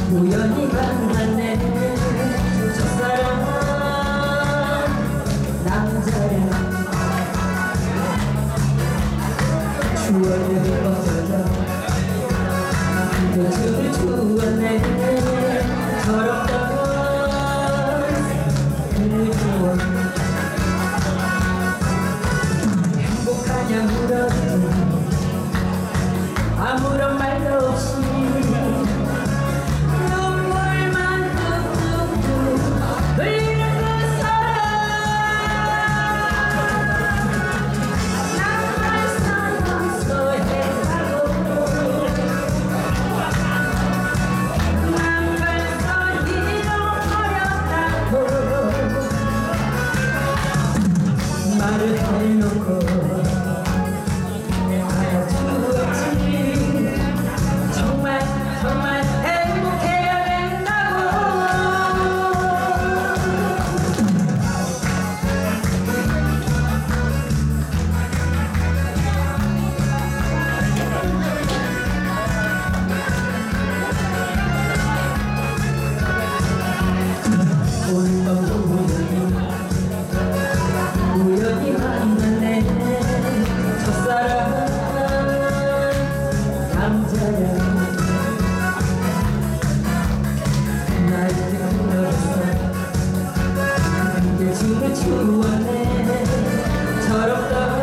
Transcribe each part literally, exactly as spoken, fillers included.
우연히 만났네 첫사랑 남자야 추억을 걷어져 그저 춤을 추었네 더럽던 그 추억 행복하냐 물었지 아무런 말도 없이 눈물만 뚝뚝뚝 흘리는 그 사람 난 벌써 없어 했다고 난 벌써 잃어버렸다고 말을 해놓고 우연히 만났네 첫사랑 남자야 날 들었어 그게 춤을 추었네 더럽던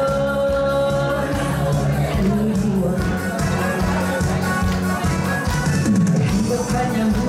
그 추억 행복하냐